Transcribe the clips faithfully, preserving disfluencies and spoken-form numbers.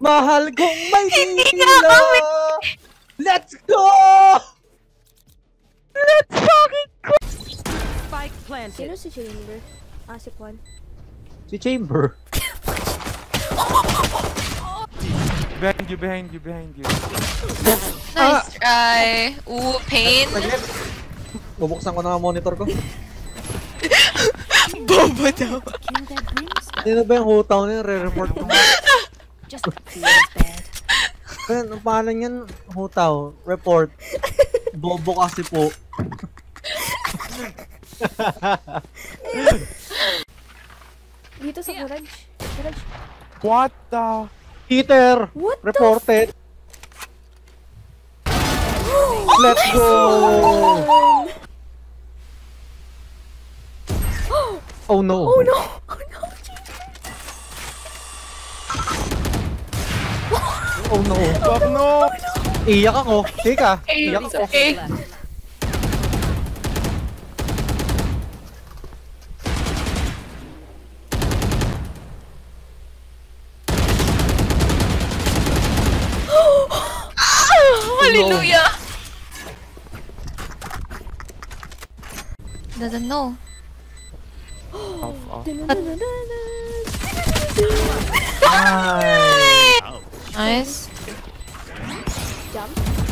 Mahal kong Maynila! Let's go! Let's fucking go! Spike planted. Sino si Chamber? Ah, si Juan. Si Chamber. Behind you, behind you, behind you. Nice try. Ooh, pain. Bubuksan ko na ang monitor ko. Bobo daw. Sino ba yung hutaw na yun? Re-report ko. Just feels bad. Kaya, ang pangalan yan, hutaw. Report. Bobo kasi po. Dito sa garage. Garage. What the? Peter! What the reported! Let's go! Oh no! Oh no! Oh no! Oh no! Fuck no! Iyak ako! Teka! Iyak ako! Okay. Hallelujah! Doesn't know. Off, off. Nice! Nice. Jump.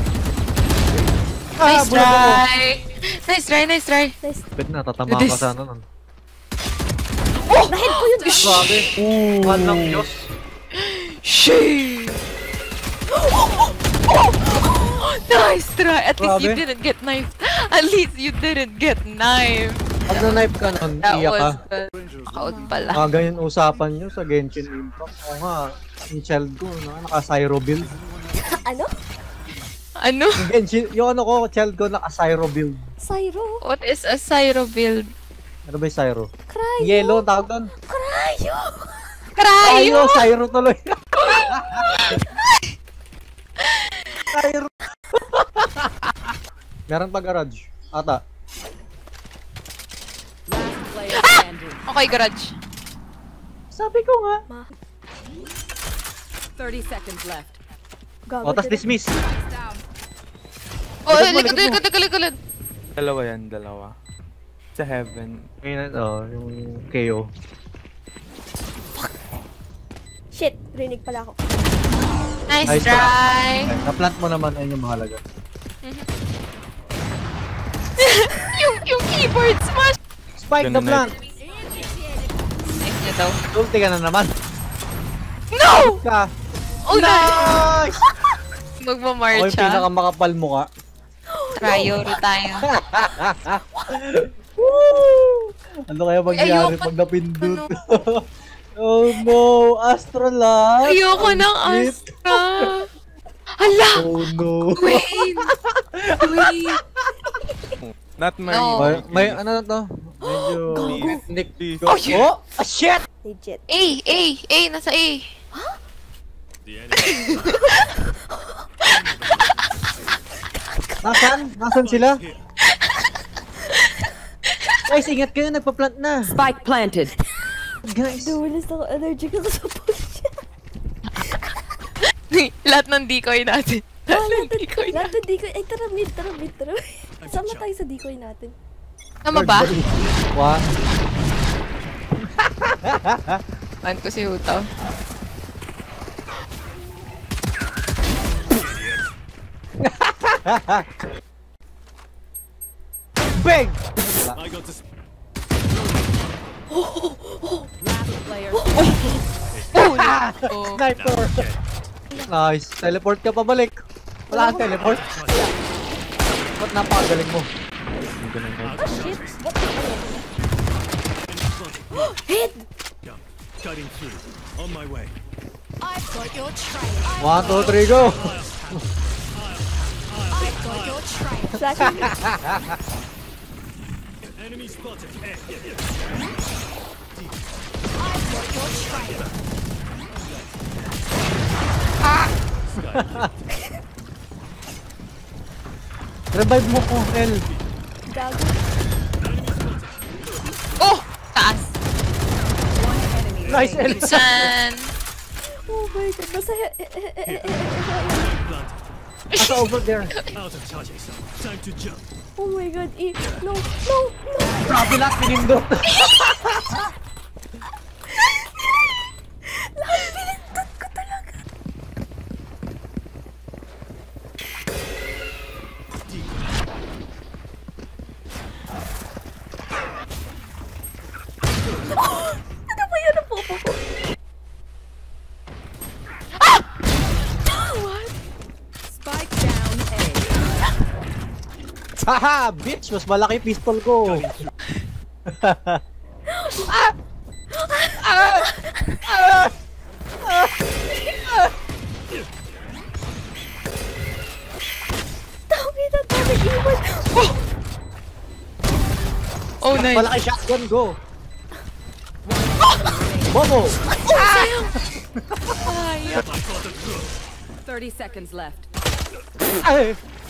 Nice Ah, try. Nice try, nice try. Nice. Bet na, tatama ka sa ano nun. Oh! Nahit ko yun! Grabe! One ng Diyos! Shit! Nice try! At least you Grabe. didn't get knifed. At least you didn't get knifed. Pag na-knife ka nun, That iyak ka. was good. Makaot pala. Ah, ganyan usapan nyo sa Genshin Impact. Oo nga, yung child ko, no? Naka-Syro build. Ano? Ano? Yung Genshin, yung ano ko, child ko naka-Syro build. Syro? What is a Syro build? Ano ba yung Syro? Cryo! Yellow, tawag doon. Cryo! Cryo! Ayo, Syro tuloy. Syro. Meron pa garage. Ata. Last player standing. Okay, garage. Sabi ko nga. Ma. thirty seconds left. Gago. O, tas dismiss. Oh, Likod mo, likod, likod mo. likod, likod, likod. Dalawa yan, dalawa. Sa heaven. Ngayon, oh, yung K O. Shit! Rinig pala ako. Nice Nice try. Okay, na-plant mo naman, ayun yung mahalaga. yung, yung keyboard smash. Spike the Ganun na plant! Nice niya daw. Ulti ka na naman. No! Ka! Oh, nice! Nice! Okay, Magmamarch ha. pinakamakapal mo ka. Tryo tayo. Woo! Ano kaya mangyari Ayoko- pag napindot? Oh no! Astrolab! Ayoko ng Ang Astra. Hala! Oh no! Wait! Wait! Not my... No. May, may ano na to? Medyo... Nick. Oh, shit! Oh! Ah, shit! Legit. A! A! A! Nasa A! Nasaan? Nasaan sila? Guys, ingat kayo, nagpa-plant na. Spike planted. Guys. Duwalis ako allergic ako sa push. Lahat ng decoy natin. Ah, Lahat ng lahat decoy ng- lahat natin. ng decoy. Ay, tara mid, tara mid, tara mid. Sama tayo sa decoy natin. Tama ba? What? Pan ko si Hutaw. Bang! Last player. Oh! Sniper! Nice. Teleport ka pabalik. Wala kang teleport. Ba't napakagaling mo? Ah, shit! What the hell? Hit! Cutting through. On my way. I've got your trail. One, two, three, go! I've got your trail. Flashing. Enemy spotted. Eh, yeah, yeah. I've got your trail. Revive mo ko, L. Gago. Oh! Taas! Nice, L. San! Oh my god, nasa he- eh, eh, eh, eh, eh, Planted. Asa over there. Out of charges. Time to jump. oh my god, eh, no, no, no. Grabe lahat pinindot. Lahat pinindot ko talaga. Oh, ano ba yan ang popo ko? Spike down A. Haha, bitch, mas malaki pistol ko. Dami na dami iwan. Oh, nice. Malaki shotgun go. Bobo. thirty seconds left. Ay.